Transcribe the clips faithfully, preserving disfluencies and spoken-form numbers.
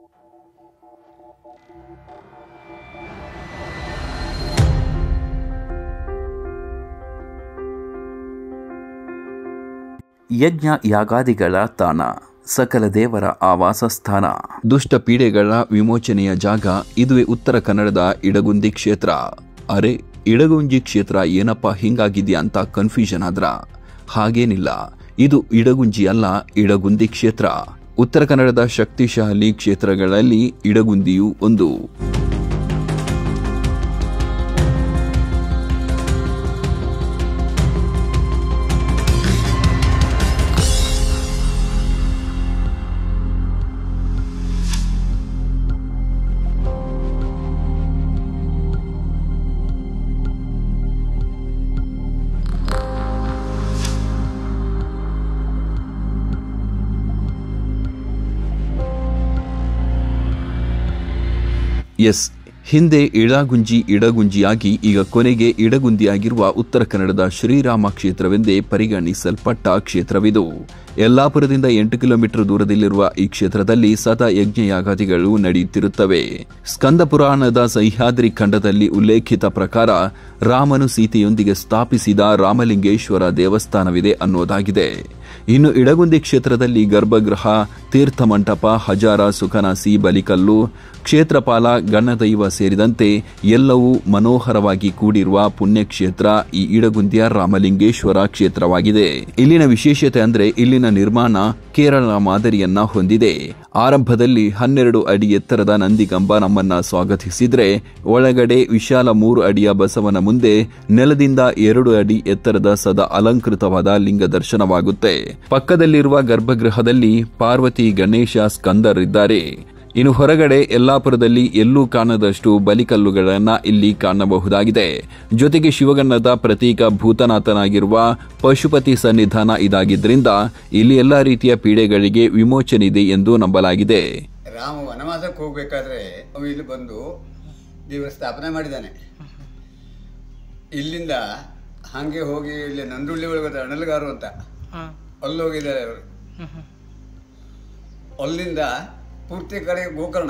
ಯಜ್ಞ ಯಾಗಾದಿಗಳ ತಾಣ, ಸಕಲ ದೇವರ ಆವಾಸ ಸ್ಥಾನ, ದುಷ್ಟ ಪೀಡೆಗಳ ವಿಮೋಚನೆಯ ಜಾಗ. ಇದುವೇ ಉತ್ತರ ಕನ್ನಡದ ಇಡಗುಂದಿ ಕ್ಷೇತ್ರ. ಅರೆ, ಇಡಗುಂಜಿ ಕ್ಷೇತ್ರ ಏನಪ್ಪ ಹಿಂಗಾಗಿದೆಯಾ ಅಂತ ಕನ್ಫ್ಯೂಷನ್ ಆದ್ರ? ಹಾಗೇನಿಲ್ಲ, ಇದು ಇಡಗುಂಜಿ ಅಲ್ಲ, ಇಡಗುಂದಿ ಕ್ಷೇತ್ರ. ಉತ್ತರ ಕನ್ನಡದ ಶಕ್ತಿಶಾಲಿ ಕ್ಷೇತ್ರಗಳಲ್ಲಿ ಇಡಗುಂದಿಯೂ ಒಂದು. ಎಸ್, ಹಿಂದೆ ಇಳಗುಂಜಿ ಇಡಗುಂಜಿಯಾಗಿ ಈಗ ಕೊನೆಗೆ ಇಡಗುಂದಿಯಾಗಿರುವ ಉತ್ತರ ಕನ್ನಡದ ಶ್ರೀರಾಮ ಕ್ಷೇತ್ರವೆಂದೇ ಪರಿಗಣಿಸಲ್ಪಟ್ಟ ಕ್ಷೇತ್ರವಿದು. ಯಲ್ಲಾಪುರದಿಂದ ಎಂಟು ಕಿಲೋಮೀಟರ್ ದೂರದಲ್ಲಿರುವ ಈ ಕ್ಷೇತ್ರದಲ್ಲಿ ಸದಾ ಯಜ್ಞಯಾಗಾದಿಗಳು ನಡೆಯುತ್ತಿರುತ್ತವೆ. ಸ್ಕಂದ ಪುರಾಣದ ಸಹ್ಯಾದ್ರಿ ಖಂಡದಲ್ಲಿ ಉಲ್ಲೇಖಿತ ಪ್ರಕಾರ ರಾಮನು ಸೀತೆಯೊಂದಿಗೆ ಸ್ಥಾಪಿಸಿದ ರಾಮಲಿಂಗೇಶ್ವರ ದೇವಸ್ಥಾನವಿದೆ ಅನ್ನೋದಾಗಿದೆ. ಇನ್ನು ಇಡಗುಂದಿ ಕ್ಷೇತ್ರದಲ್ಲಿ ಗರ್ಭಗೃಹ, ತೀರ್ಥಮಂಟಪ, ಹಜಾರ, ಸುಖನಾಸಿ, ಬಲಿಕಲ್ಲು, ಕ್ಷೇತ್ರಪಾಲ, ಗಣದೈವ ಸೇರಿದಂತೆ ಎಲ್ಲವೂ ಮನೋಹರವಾಗಿ ಕೂಡಿರುವ ಪುಣ್ಯಕ್ಷೇತ್ರ ಈ ಇಡಗುಂದಿಯ ರಾಮಲಿಂಗೇಶ್ವರ ಕ್ಷೇತ್ರವಾಗಿದೆ. ಇಲ್ಲಿನ ವಿಶೇಷತೆ ಅಂದ್ರೆ ಇಲ್ಲಿನ ನಿರ್ಮಾಣ ಕೇರಳ ಮಾದರಿಯನ್ನ ಹೊಂದಿದೆ. ಆರಂಭದಲ್ಲಿ ಹನ್ನೆರಡು ಅಡಿ ಎತ್ತರದ ನಂದಿಗಂಬ ನಮ್ಮನ್ನ ಸ್ವಾಗತಿಸಿದ್ರೆ, ಒಳಗಡೆ ವಿಶಾಲ ಮೂರು ಅಡಿಯ ಬಸವನ ಮುಂದೆ ನೆಲದಿಂದ ಎರಡು ಅಡಿ ಎತ್ತರದ ಸದಾ ಅಲಂಕೃತವಾದ ಲಿಂಗ ದರ್ಶನವಾಗುತ್ತೆ. ಪಕ್ಕದಲ್ಲಿರುವ ಗರ್ಭಗೃಹದಲ್ಲಿ ಪಾರ್ವತಿ, ಗಣೇಶ, ಸ್ಕಂದರಿದ್ದಾರೆ. ಇನ್ನು ಹೊರಗಡೆ ಯಲ್ಲಾಪುರದಲ್ಲಿ ಎಲ್ಲೂ ಕಾಣದಷ್ಟು ಬಲಿಕಲ್ಲುಗಳನ್ನ ಇಲ್ಲಿ ಕಾಣಬಹುದಾಗಿದೆ. ಜೊತೆಗೆ ಶಿವಗಣದ ಪ್ರತೀಕ ಭೂತನಾಥನಾಗಿರುವ ಪಶುಪತಿ ಸನ್ನಿಧಾನ ಇದಾಗಿದ್ದರಿಂದ ಇಲ್ಲಿ ಎಲ್ಲಾ ರೀತಿಯ ಪೀಡೆಗಳಿಗೆ ವಿಮೋಚನೆ ಇದೆ ಎಂದು ನಂಬಲಾಗಿದೆ. ರಾಮ ವನವಾಸಕ್ಕೆ ಹೋಗ್ಬೇಕಾದ್ರೆ ಇಲ್ಲಿ ಬಂದು ದೇವರ ಸ್ಥಾಪನೆ ಮಾಡಿದ್ದಾನೆ. ಇಲ್ಲಿಂದ ಹಾಗೆ ಹೋಗಿ ಇಲ್ಲಿ ನಂದುಳ್ಳಿ ಒಳಗೆ ಅಣಲ್ಗಾರು ಅಂತ ಅಲ್ಲಿ ಹೋಗಿದ್ದಾರೆ ಅವರು. ಅಲ್ಲಿಂದ ಪೂರ್ತಿ ಕಡೆ ಗೋಕರ್ಣ,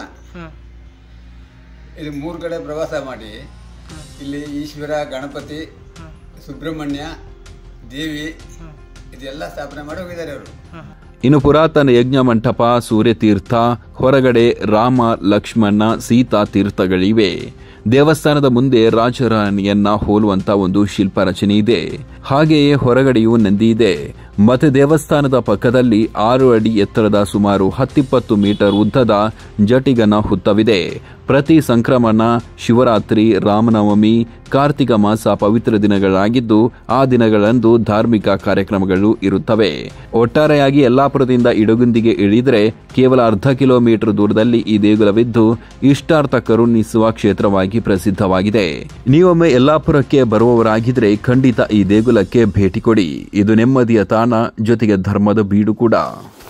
ಇದು ಮೂರು ಕಡೆ ಪ್ರವಾಸ ಮಾಡಿ ಇಲ್ಲಿ ಈಶ್ವರ, ಗಣಪತಿ, ಸುಬ್ರಹ್ಮಣ್ಯ, ದೇವಿ ಇದೆಲ್ಲ ಸ್ಥಾಪನೆ ಮಾಡಿ ಹೋಗಿದ್ದಾರೆ ಅವರು. ಇನ್ನು ಪುರಾತನ ಯಜ್ಞ ಮಂಟಪ, ಸೂರ್ಯತೀರ್ಥ, ಹೊರಗಡೆ ರಾಮ, ಲಕ್ಷ್ಮಣ, ಸೀತಾ ತೀರ್ಥಗಳಿವೆ. ದೇವಸ್ಥಾನದ ಮುಂದೆ ರಾಜರಾಣಿಯನ್ನ ಹೋಲುವಂತ ಒಂದು ಶಿಲ್ಪ ರಚನೆ ಇದೆ. ಹಾಗೆಯೇ ಹೊರಗಡೆಯೂ ನಂದಿ ಇದೆ. ಮತ್ತೆ ದೇವಸ್ಥಾನದ ಪಕ್ಕದಲ್ಲಿ ಆರು ಅಡಿ ಎತ್ತರದ ಸುಮಾರು ಹತ್ತಿಪ್ಪತ್ತು ಮೀಟರ್ ಉದ್ದದ ಜಟಿಗನ ಹುತ್ತವಿದೆ. ಪ್ರತಿ ಸಂಕ್ರಮಣ, ಶಿವರಾತ್ರಿ, ರಾಮನವಮಿ, ಕಾರ್ತಿಕ ಮಾಸ ಪವಿತ್ರ ದಿನಗಳಾಗಿದ್ದು ಆ ದಿನಗಳಂದು ಧಾರ್ಮಿಕ ಕಾರ್ಯಕ್ರಮಗಳು ಇರುತ್ತವೆ. ಒಟ್ಟಾರೆಯಾಗಿ ಯಲ್ಲಾಪುರದಿಂದ ಇಡಗುಂದಿಗೆ ಇಳಿದರೆ ಕೇವಲ ಅರ್ಧ ಕಿಲೋಮೀಟರ್ ದೂರದಲ್ಲಿ ಈ ದೇಗುಲವಿದ್ದು ಇಷ್ಟಾರ್ಥ ಕರುಣಿಸುವ ಕ್ಷೇತ್ರವಾಗಿ ಪ್ರಸಿದ್ಧವಾಗಿದೆ. ನೀವೊಮ್ಮೆ ಯಲ್ಲಾಪುರಕ್ಕೆ ಬರುವವರಾಗಿದ್ರೆ ಖಂಡಿತ ಈ ದೇಗುಲಕ್ಕೆ ಭೇಟಿ ಕೊಡಿ. ಇದು ನೆಮ್ಮದಿಯ ತಾಣ, ಜೊತೆಗೆ ಧರ್ಮದ ಬೀಡು ಕೂಡ.